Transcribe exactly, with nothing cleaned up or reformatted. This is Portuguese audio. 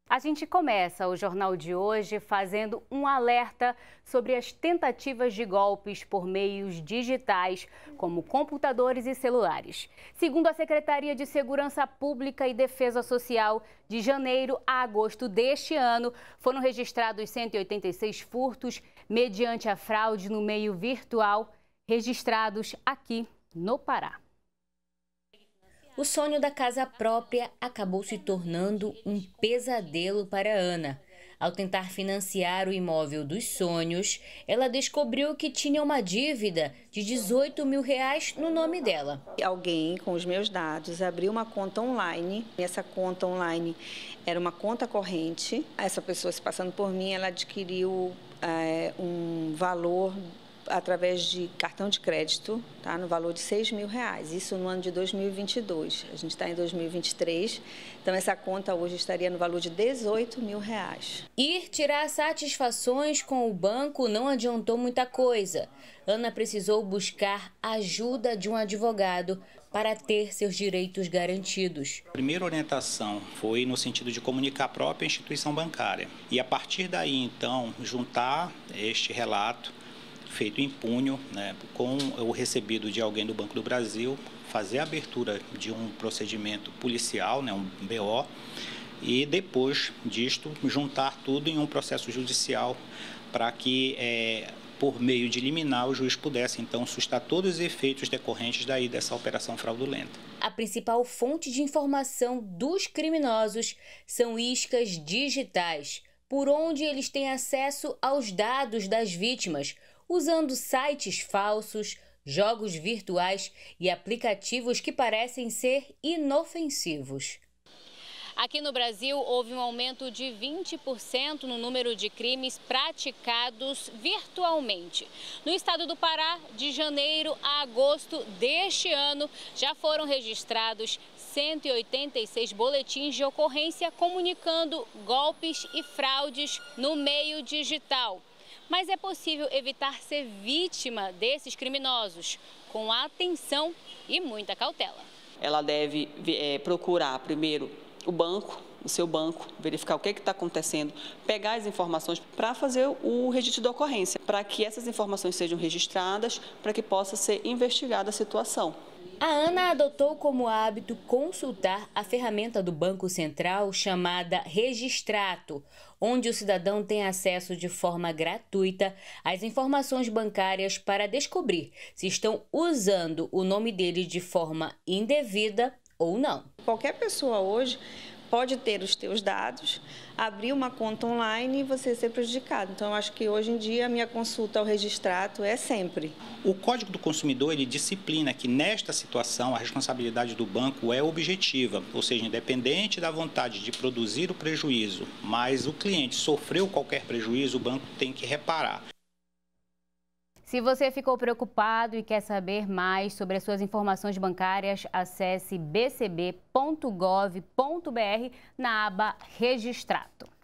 A gente começa o jornal de hoje fazendo um alerta sobre as tentativas de golpes por meios digitais, como computadores e celulares. Segundo a Secretaria de Segurança Pública e Defesa Social, de janeiro a agosto deste ano, foram registrados cento e oitenta e seis furtos mediante a fraude no meio virtual, registrados aqui no Pará. O sonho da casa própria acabou se tornando um pesadelo para Ana. Ao tentar financiar o imóvel dos sonhos, ela descobriu que tinha uma dívida de dezoito mil reais no nome dela. Alguém com os meus dados abriu uma conta online. Essa conta online era uma conta corrente. Essa pessoa, se passando por mim, ela adquiriu é, um valor através de cartão de crédito, tá, no valor de seis mil reais, isso no ano de dois mil e vinte e dois. A gente está em dois mil e vinte e três, então essa conta hoje estaria no valor de dezoito mil reais. Ir tirar satisfações com o banco não adiantou muita coisa. Ana precisou buscar a ajuda de um advogado para ter seus direitos garantidos. A primeira orientação foi no sentido de comunicar a própria instituição bancária e a partir daí então juntar este relato feito em punho, né, com o recebido de alguém do Banco do Brasil, fazer a abertura de um procedimento policial, né, um B O, e depois disto juntar tudo em um processo judicial para que, é, por meio de liminar, o juiz pudesse então sustar todos os efeitos decorrentes daí dessa operação fraudulenta. A principal fonte de informação dos criminosos são iscas digitais, por onde eles têm acesso aos dados das vítimas, usando sites falsos, jogos virtuais e aplicativos que parecem ser inofensivos. Aqui no Brasil, houve um aumento de vinte por cento no número de crimes praticados virtualmente. No estado do Pará, de janeiro a agosto deste ano, já foram registrados cento e oitenta e seis boletins de ocorrência comunicando golpes e fraudes no meio digital. Mas é possível evitar ser vítima desses criminosos, com atenção e muita cautela. Ela deve é, procurar primeiro o banco, o seu banco, verificar o que está acontecendo, pegar as informações para fazer o registro da ocorrência, para que essas informações sejam registradas, para que possa ser investigada a situação. A Ana adotou como hábito consultar a ferramenta do Banco Central chamada Registrato, onde o cidadão tem acesso de forma gratuita às informações bancárias para descobrir se estão usando o nome dele de forma indevida ou não. Qualquer pessoa hoje pode ter os teus dados, abrir uma conta online e você ser prejudicado. Então, eu acho que hoje em dia a minha consulta ao Registrato é sempre. O Código do Consumidor, ele disciplina que nesta situação a responsabilidade do banco é objetiva, ou seja, independente da vontade de produzir o prejuízo, mas o cliente sofreu qualquer prejuízo, o banco tem que reparar. Se você ficou preocupado e quer saber mais sobre as suas informações bancárias, acesse b c b ponto gov ponto br na aba Registrato.